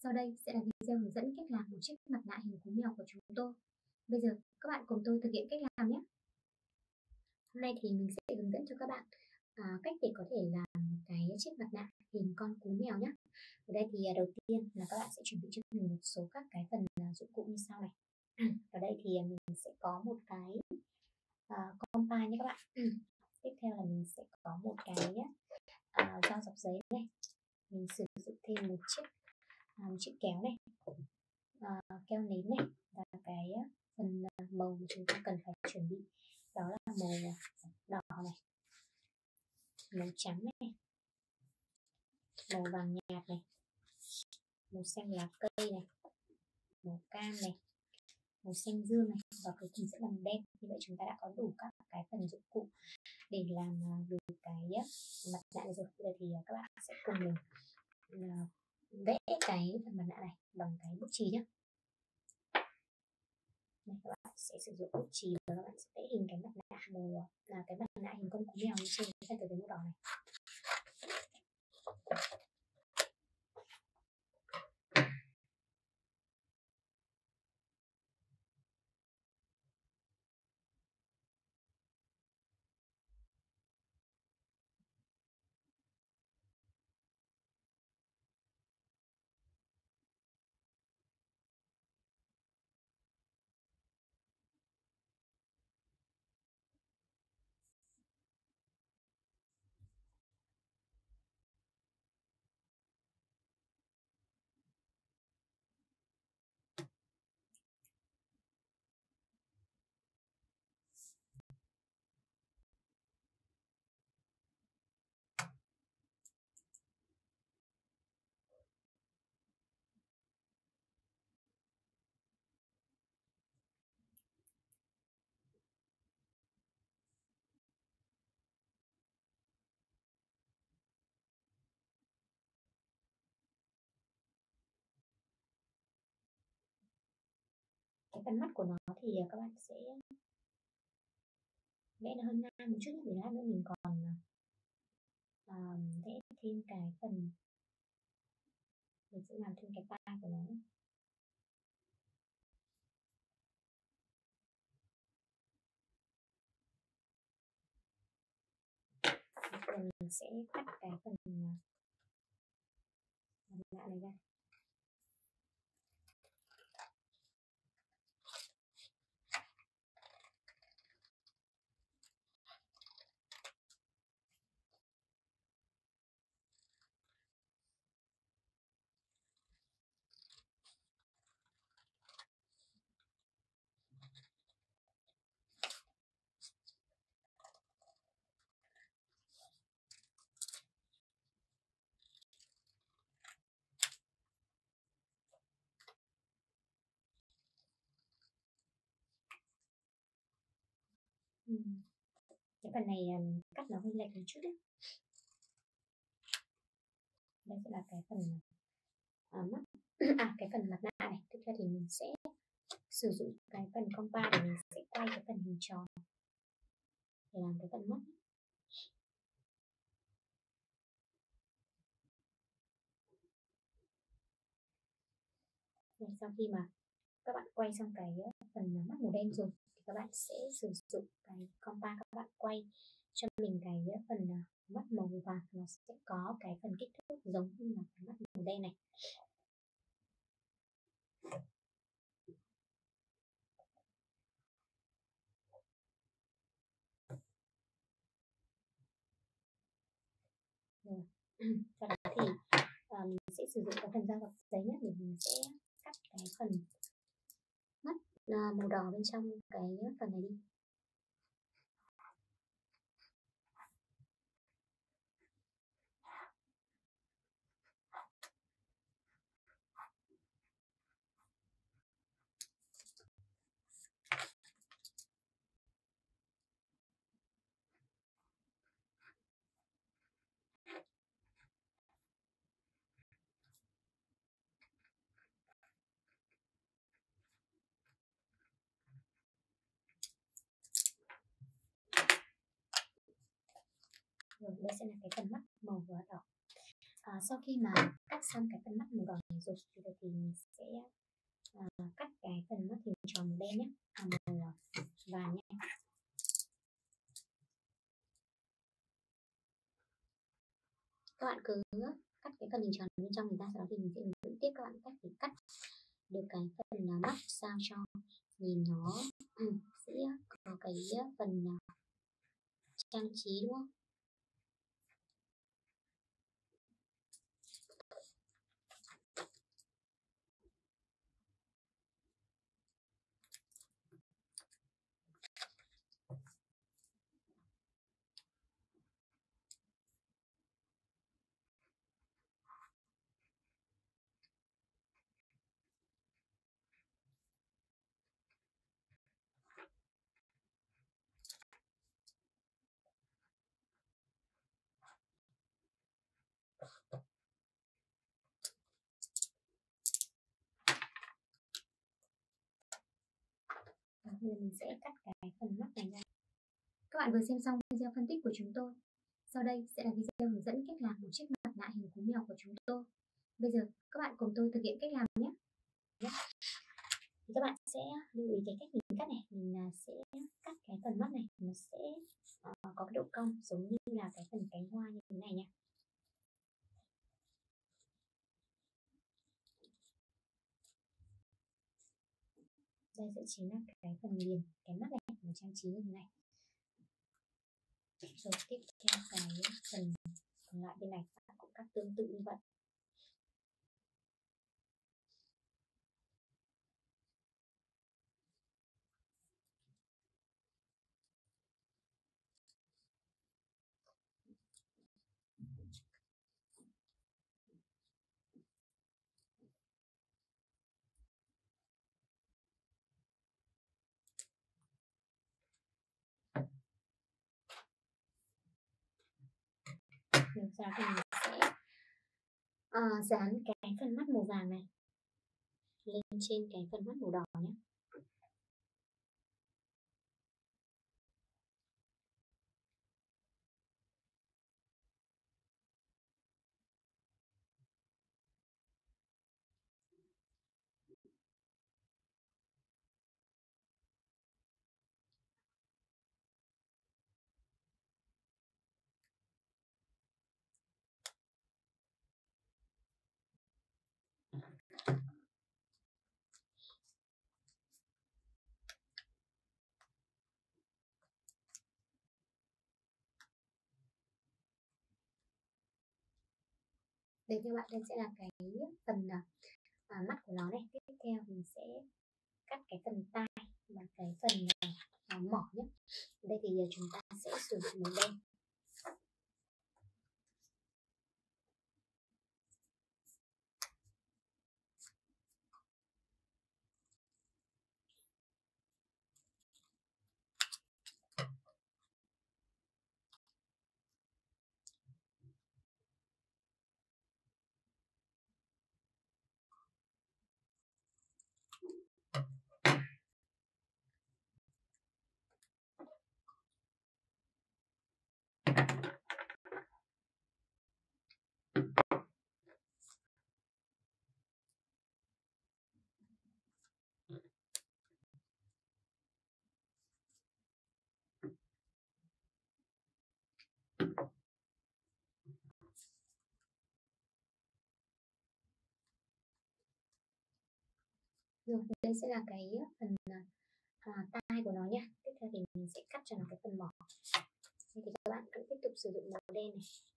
Sau đây sẽ là video hướng dẫn cách làm một chiếc mặt nạ hình cú mèo của chúng tôi. Bây giờ các bạn cùng tôi thực hiện cách làm nhé. Hôm nay thì mình sẽ hướng dẫn cho các bạn cách để có thể làm một cái chiếc mặt nạ hình con cú mèo nhé. Ở đây thì đầu tiên là các bạn sẽ chuẩn bị cho mình một số các cái phần dụng cụ như sau này. Ở đây thì mình sẽ có một cái compa nhé các bạn. Tiếp theo là mình sẽ có một cái dao dọc giấy này. Mình sử dụng thêm một chiếc kéo này, keo nến này, và cái phần màu mà chúng ta cần phải chuẩn bị đó là màu đỏ này, màu trắng này, màu vàng nhạt này, màu xanh lá cây này, màu cam này, màu xanh dương này, và cuối cùng sẽ là màu đen. Như vậy chúng ta đã có đủ các cái phần dụng cụ để làm được cái mặt nạ này rồi. Bây giờ thì các bạn sẽ cùng mình vẽ cái phần mặt nạ này bằng cái bút chì nhé. Đây, các bạn sẽ sử dụng bút chì và các bạn sẽ vẽ hình cái mặt nạ màu cái mặt nạ hình con cú mèo như trên cái tờ giấy màu đỏ này. Cái phần mắt của nó thì các bạn sẽ vẽ nó hơi ngang một chút, để lát nữa mình còn vẽ thêm cái phần, mình sẽ làm thêm cái tai của nó. Rồi mình sẽ cắt cái phần mặt nạ này ra. Cái phần này cắt nó hơi lệch một chút đấy. Đây sẽ là cái phần mắt cái phần mặt nạ này. Tiếp theo thì mình sẽ sử dụng cái phần compa để mình sẽ quay cái phần hình tròn để làm cái phần mắt. Đây, sau khi mà các bạn quay xong cái phần mắt màu đen rồi thì các bạn sẽ sử dụng cái compa, các bạn quay cho mình cái phần mắt màu vàng, nó sẽ có cái phần kích thước giống như là cái mắt màu đen này. Rồi. Sau đó thì mình sẽ sử dụng cái phần dao dọc giấy nhé, để mình sẽ cắt cái phần mắt màu đỏ bên trong cái phần này đi. Rồi đây sẽ là cái phần mắt màu đỏ. Sau khi mà cắt xong cái phần mắt màu đỏ này rồi thì mình sẽ cắt cái phần mắt hình tròn màu đen nhé, màu vàng nhé. Các bạn cứ cắt cái phần hình tròn bên trong người ta, sau đó thì mình sẽ hướng dẫn tiếp các bạn cách để cắt được cái phần mắt sao cho nhìn nó sẽ có cái phần trang trí, đúng không? Bây giờ mình sẽ cắt cái phần mắt này ra. Các bạn vừa xem xong video phân tích của chúng tôi. Sau đây sẽ là video hướng dẫn cách làm một chiếc mặt nạ hình cú mèo của chúng tôi. Bây giờ các bạn cùng tôi thực hiện cách làm nhé. Thì các bạn sẽ lưu ý cái cách mình cắt này. Mình sẽ cắt cái phần mắt này, nó sẽ có cái độ cong giống như là cái phần cánh hoa như thế này nha. Đây sẽ chính là cái phần viền cái mắt này, mình trang trí như thế này. Rồi tiếp theo cái phần còn lại bên này bạn cũng cắt tương tự như vậy. Mình sau thì mình sẽ dán cái phần mắt màu vàng này lên trên cái phần mắt màu đỏ nhé. Đây các bạn, đây sẽ là cái phần mắt của nó này. Tiếp theo mình sẽ cắt cái phần tai và cái phần mỏ nhé. Đây thì chúng ta sẽ sử dụng màu đen. Rồi đây sẽ là cái phần tai của nó nha. Tiếp theo thì mình sẽ cắt cho nó cái phần mỏ. Thì các bạn cứ tiếp tục sử dụng màu đen này.